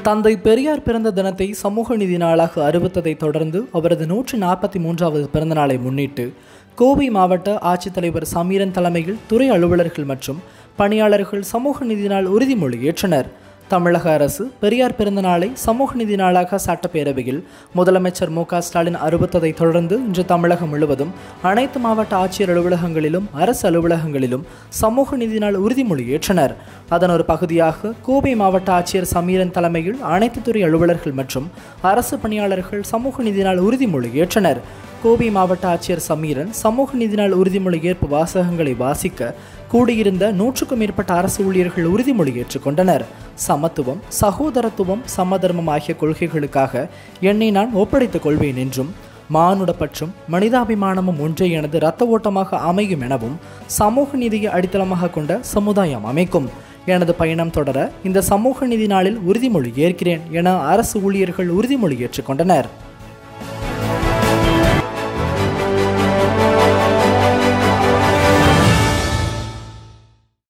தந்தை பெரியார் பிறந்த தினத்தை சமூக நீதி நாளாக அறிவித்ததை தொடர்ந்து அவரது 143வது பிறந்த நாளை முன்னிட்டு கோவை மாவட்ட ஆட்சித்தலைவர் சமீரன் தலைமையில் துறை அலுவலர்கள் மற்றும் பணியாளர்கள் சமூக நீதி நாள் உறுதிமொழி ஏற்றனர். தமிழக அரசு பெரியார் பிறந்த நாளை சமூக நீதி நாளாக சட்டப்பேரவையில் முதலமைச்சர் மு.க.ஸ்டாலின் அறிவித்ததை தொடர்ந்து இன்று தமிழகம் முழுவதும் அனைத்து மாவட்ட ஆட்சியர் அலுவலகங்களிலும் அரசு அலுவலகங்களிலும் சமூக நீதி நாள் உறுதிமொழி ஏற்றனர். அதன் ஒரு பகுதியாக கோவை மாவட்ட ஆட்சியர் சமீரன் தலைமையில் அனைத்து துறை அலுவலர்கள் மற்றும் அரசு பணியாளர்கள் சமூக நீதி நாள் உறுதிமொழி ஏற்றனர். கோவை மாவட்ட ஆட்சியர் சமீரன் சமூக நீதி நாள் உறுதிமொழி ஏற்பு வாசகங்களை வாசிக்க கூடியிருந்த 100க்கும் மேற்பட்ட அரசு ஊழியர்கள் உறுதிமொழி ஏற்றுக்கொண்டனர். சமத்துவம், சகோதரத்துவம், சமதர்மம் ஆகிய கொள்கைகளுக்காக என்னை நான் ஒப்படைத்துக் கொள்வேன் என்றும், மானுட பற்றும் மனிதாபிமானமும் ஒன்றே எனது இரத்த ஓட்டமாக அமையும் எனவும், சமூக நீதியை அடித்தளமாக கொண்ட சமுதாயம் அமைக்கும். எனது பயணம் தொடர இந்த சமூக நீதி நாளில் உறுதிமொழி ஏற்கிறேன் என அரசு ஊழியர்கள் உறுதிமொழி ஏற்றுக்கொண்டனர்.